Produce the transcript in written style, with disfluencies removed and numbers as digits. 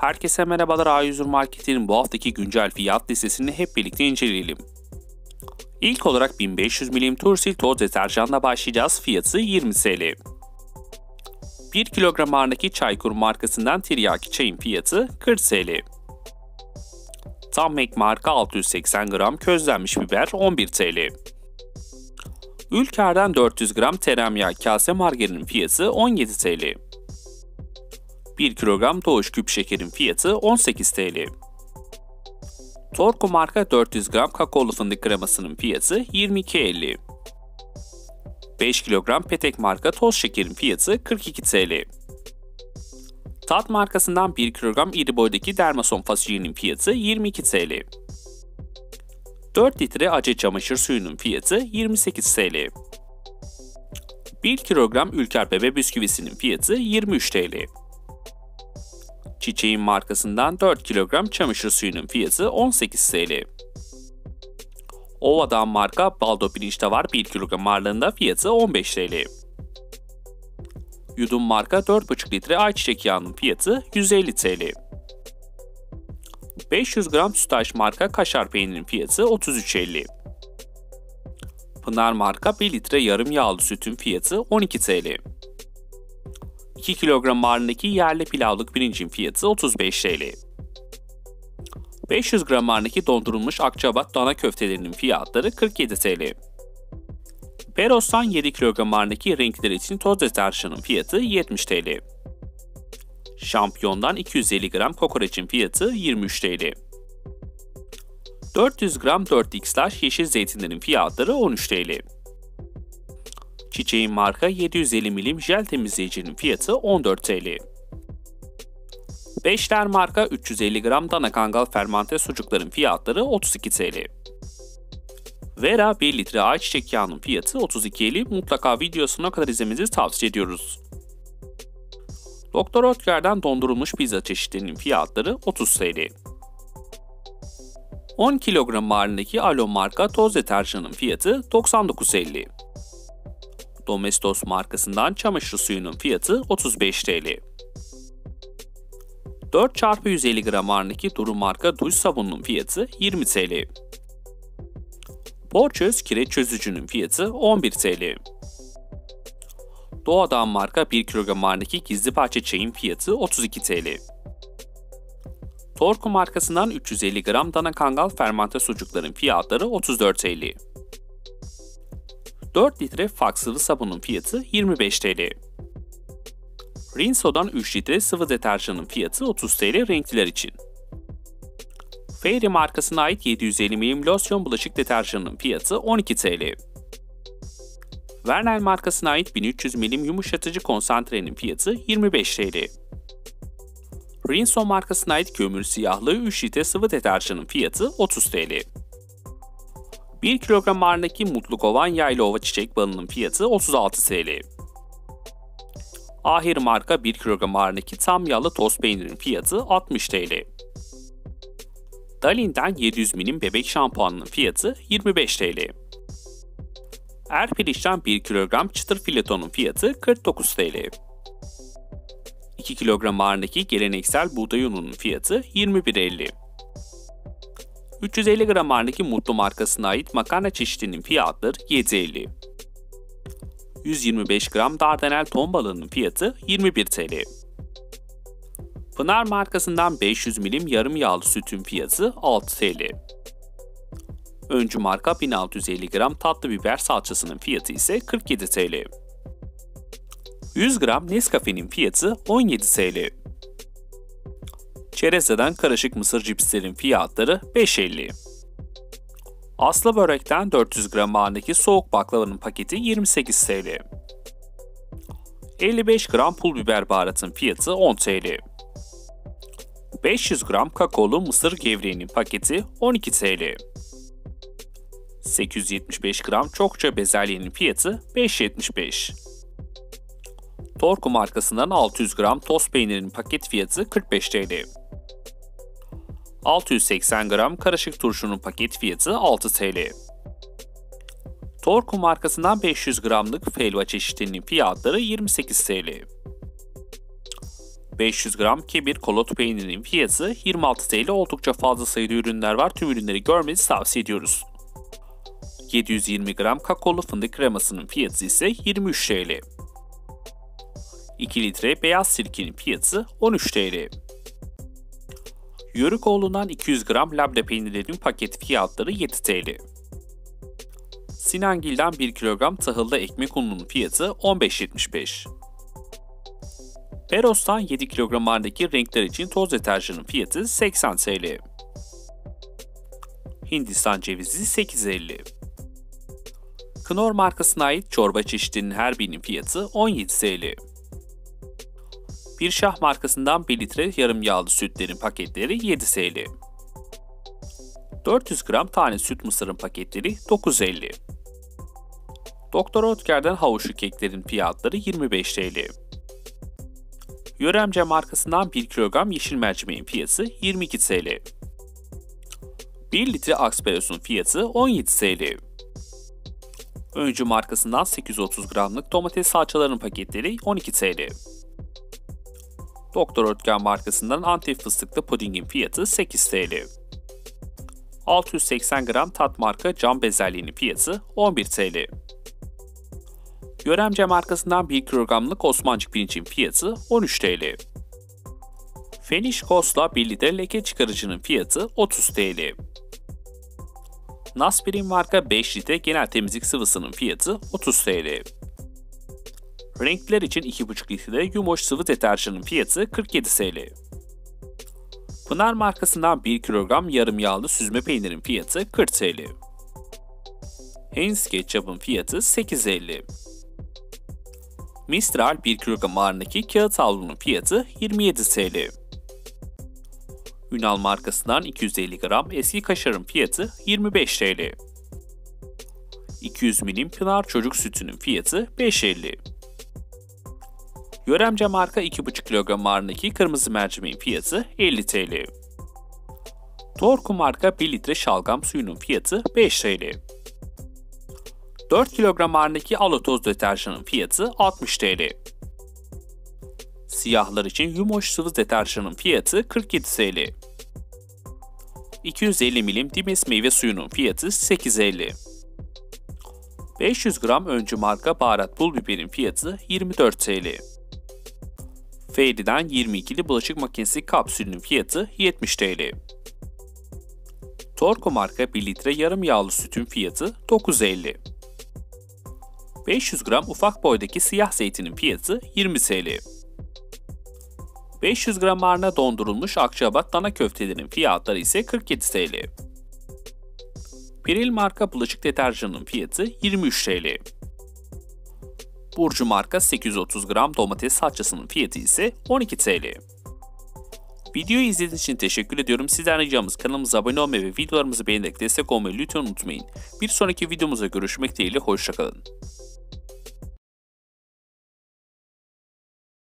Herkese merhabalar, A101 Market'in bu haftaki güncel fiyat listesini hep birlikte inceleyelim. İlk olarak 1500 ml Tursil toz deterjanla başlayacağız. Fiyatı 20 TL. 1 kilogram ağırlığındaki Çaykur markasından tiryaki çayın fiyatı 40 TL. Tammek marka 680 gram közlenmiş biber 11 TL. Ülker'den 400 gram tereyağı kase margarinin fiyatı 17 TL. 1 kilogram Doğuş küp şekerin fiyatı 18 TL. Torku marka 400 gram kakaolu fındık kremasının fiyatı 22,50. 5 kilogram Petek marka toz şekerin fiyatı 42 TL. Tat markasından 1 kilogram iri boydaki Dermason fasulyenin fiyatı 22 TL. 4 litre Acı çamaşır suyunun fiyatı 28 TL. 1 kilogram Ülker bebe bisküvisinin fiyatı 23 TL. Çiçeğin markasından 4 kilogram çamaşır suyunun fiyatı 18 TL. Ova'dan marka baldo pirinçte var 1 kilogram ağırlığında fiyatı 15 TL. Yudum marka 4,5 litre ayçiçek yağının fiyatı 150 TL. 500 gram Sütaş marka kaşar peynirinin fiyatı 33,50. Pınar marka 1 litre yarım yağlı sütün fiyatı 12 TL. 2 kilogram ağırlığındaki yerli pilavlık pirincin fiyatı 35 TL. 500 gram ağırlığındaki dondurulmuş Akçabat dana köftelerinin fiyatları 47 TL. Peros'tan 7 kilogram ağırlığındaki renkler için toz deterjanın fiyatı 70 TL. Şampiyon'dan 250 gram kokoreçin fiyatı 23 TL. 400 gram 4X'ler yeşil zeytinlerin fiyatları 13 TL. Çiçeğin marka 750 ml jel temizleyicinin fiyatı 14 TL. Beşler marka 350 gram dana kangal fermante sucukların fiyatları 32 TL. Vera 1 litre ayçiçek yağının fiyatı 32,50. Mutlaka videosuna kadar izlemenizi tavsiye ediyoruz. Doktor Oetker'den dondurulmuş pizza çeşitlerinin fiyatları 30 TL. 10 kilogram ağırlığındaki Alo marka toz deterjanın fiyatı 99,50. Domestos markasından çamaşır suyunun fiyatı 35 TL. 4x150 gram ağırlığındaki Duru marka duş sabununun fiyatı 20 TL. Porçöz kireç çözücünün fiyatı 11 TL. Doğadan marka 1 kilogram ağırlığındaki gizli parça çayın fiyatı 32 TL. Torku markasından 350 gram dana kangal fermante sucukların fiyatları 34 TL. 4 litre Fak sıvı sabunun fiyatı 25 TL. Rinso'dan 3 litre sıvı deterjanın fiyatı 30 TL renkliler için. Fairy markasına ait 750 ml losyon bulaşık deterjanının fiyatı 12 TL. Vernel markasına ait 1300 ml yumuşatıcı konsantrenin fiyatı 25 TL. Rinso markasına ait kömür siyahlı 3 litre sıvı deterjanın fiyatı 30 TL. 1 kilogram ağırlığındaki Mutlu Kovan yaylı ova çiçek balının fiyatı 36 TL. Ahir marka 1 kilogram ağırlığındaki tam yağlı toz peynirin fiyatı 60 TL. Dalin'den 700 ml bebek şampuanının fiyatı 25 TL. Erpiriş'ten 1 kilogram çıtır filetonun fiyatı 49 TL. 2 kilogram ağırlığındaki geleneksel buğday ununun fiyatı 21,50. 350 gram ağırlığındaki Mutlu markasına ait makarna çeşidinin fiyatları 7,50. 125 gram Dardanel ton balığının fiyatı 21 TL. Pınar markasından 500 ml yarım yağlı sütün fiyatı 6 TL. Öncü marka 1650 gram tatlı biber salçasının fiyatı ise 47 TL. 100 gram Nescafe'nin fiyatı 17 TL. Çerezeden karışık mısır cipslerin fiyatları 5,50. Aslı börekten 400 gram ağırlığındaki soğuk baklavanın paketi 28 TL. 55 gram pul biber baharatın fiyatı 10 TL. 500 gram kakaolu mısır gevreğinin paketi 12 TL. 875 gram çokça bezelyenin fiyatı 5,75. Torku markasından 600 gram toz peynirinin paket fiyatı 45 TL. 680 gram karışık turşunun paket fiyatı 6 TL. Torku markasından 500 gramlık helva çeşitlerinin fiyatları 28 TL. 500 gram kebir kolot peynirinin fiyatı 26 TL. Oldukça fazla sayıda ürünler var. Tüm ürünleri görmenizi tavsiye ediyoruz. 720 gram kakaolu fındık kremasının fiyatı ise 23 TL. 2 litre beyaz sirkenin fiyatı 13 TL. Yörükoğlu'ndan 200 gram labne peynirlerinin paket fiyatları 7 TL. Sinangil'den 1 kilogram tahıllı ekmek ununun fiyatı 15,75. Peros'tan 7 kilogram ağırlığındaki renkler için toz deterjanın fiyatı 80 TL. Hindistan cevizi 8,50. Knorr markasına ait çorba çeşitlerinin her birinin fiyatı 17 TL. Birşah markasından 1 litre yarım yağlı sütlerin paketleri 7 TL. 400 gram tane süt mısırın paketleri 9,50. Doktor Oetker'den havuçlu keklerin fiyatları 25 TL. Yöremce markasından 1 kilogram yeşil mercimeğin fiyatı 22 TL. 1 litre Aspelos'un fiyatı 17 TL. Öncü markasından 830 gramlık domates salçalarının paketleri 12 TL. Doktor Oetker markasından Antep fıstıklı pudingin fiyatı 8 TL. 680 gram Tat marka cam bezelyenin fiyatı 11 TL. Yöremce markasından 1 kilogramlık Osmancık pirincin fiyatı 13 TL. Feniş Kos'la 1 litre leke çıkarıcının fiyatı 30 TL. Naspirin marka 5 litre genel temizlik sıvısının fiyatı 30 TL. Renkler için 2,5 litre Yumoş sıvı deterjanın fiyatı 47 TL. Pınar markasından 1 kilogram yarım yağlı süzme peynirin fiyatı 40 TL. Heinz ketçapın fiyatı 8,50. Mistral 1 kilogram ağırlığındaki kağıt havlunun fiyatı 27 TL. Ünal markasından 250 gram eski kaşarın fiyatı 25 TL. 200 milim Pınar çocuk sütünün fiyatı 5,50. Yöremce marka 2,5 kilogram ağırlığındaki kırmızı mercimeğin fiyatı 50 TL. Torku marka 1 litre şalgam suyunun fiyatı 5 TL. 4 kilogram ağırlığındaki alo toz deterjanın fiyatı 60 TL. Siyahlar için Yumoş sıvı deterjanın fiyatı 47 TL. 250 milim Dimes meyve suyunun fiyatı 8,50. 500 gram öncü marka baharat pul biberin fiyatı 24 TL. Fairy'den 22'li bulaşık makinesi kapsülünün fiyatı 70 TL. Torku marka 1 litre yarım yağlı sütün fiyatı 9,50. 500 gram ufak boydaki siyah zeytinin fiyatı 20 TL. 500 gram ağırlığına dondurulmuş Akçaabat dana köftelerin fiyatları ise 47 TL. Piril marka bulaşık deterjanının fiyatı 23 TL. Burcu marka 830 gram domates salçasının fiyatı ise 12 TL. Videoyu izlediğiniz için teşekkür ediyorum. Sizden ricamız kanalımıza abone olmayı ve videolarımızı beğenerek destek olmayı lütfen unutmayın. Bir sonraki videomuzda görüşmek dileğiyle, hoşça kalın.